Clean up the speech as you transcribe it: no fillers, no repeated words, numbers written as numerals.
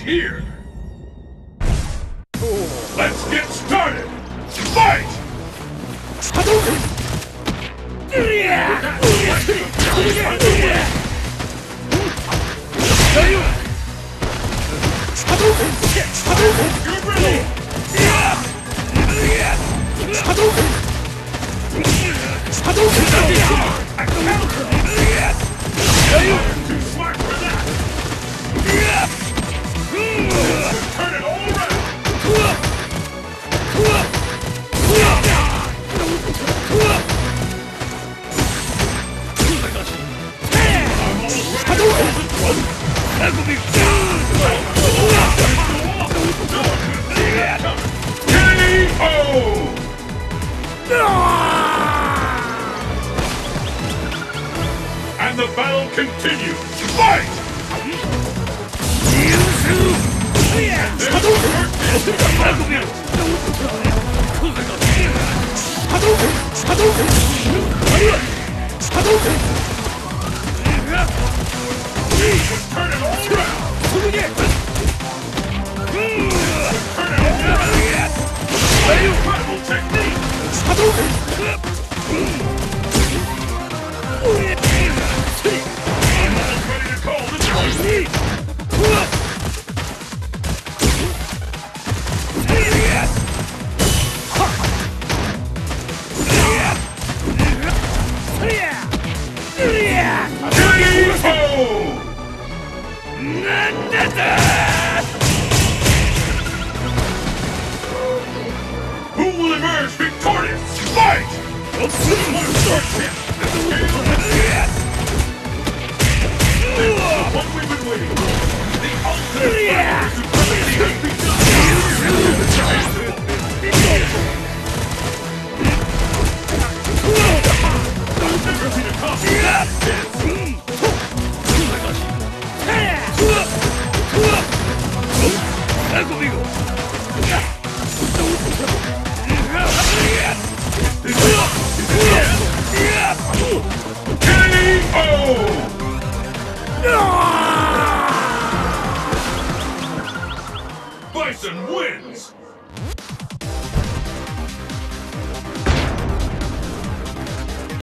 here. Let's get started. Fight! You're ready! Too smart for that! Turn it all around! And the battle continues. Fight! Turn it all around! Incredible technique! I'm almost ready to call this one. Who will emerge victorious? Fight! This is the one we've been waiting for. The ultimate supremacy has begun. I've never seen a costume like this. Bison wins!